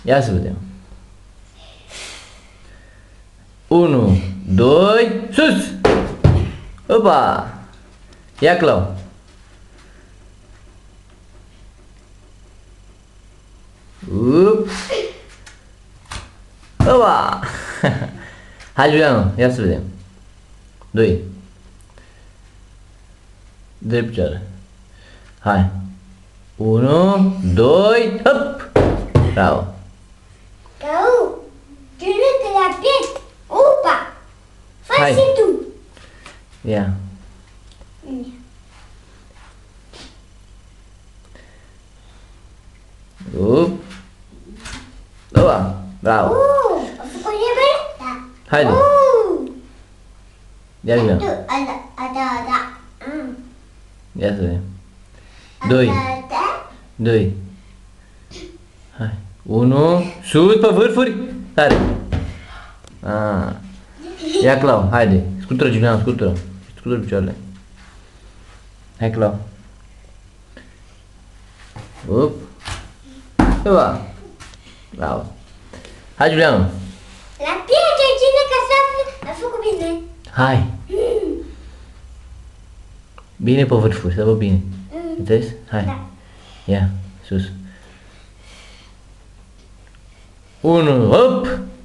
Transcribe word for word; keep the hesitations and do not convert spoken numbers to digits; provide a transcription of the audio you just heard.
Ia să vedem. unu, doi, sus! Opa! Ia, Clau. Up. Opa! Hai, Juliano, ia să vedem. Doi. De picioare. Hai. unu, doi, hop! Bravo. Cău, ține-te la piept. Opa! Fai și tu. Ia. Up. Opa! Bravo. Uh, a făcut liber? Da. Haide. Uh. Ia, Juliano. Tu, ada, ada, da. Mm. Ia să vedem. Doi. Ada, da. Doi. Hai. Unu. Sus pe vârfuri. Tare. Ah. Ia, Clau. Haide. Scutură, Julian, scutură. Scutură picioarele. Hai, Clau. Up. Opa. Bravo. Hai, Julian. La piață, ține că s-a a făcut bine. Hai. Bine pe vârfuri, să vă bine. Înțeles? Hai. Da. Ia, sus. Unu, hop!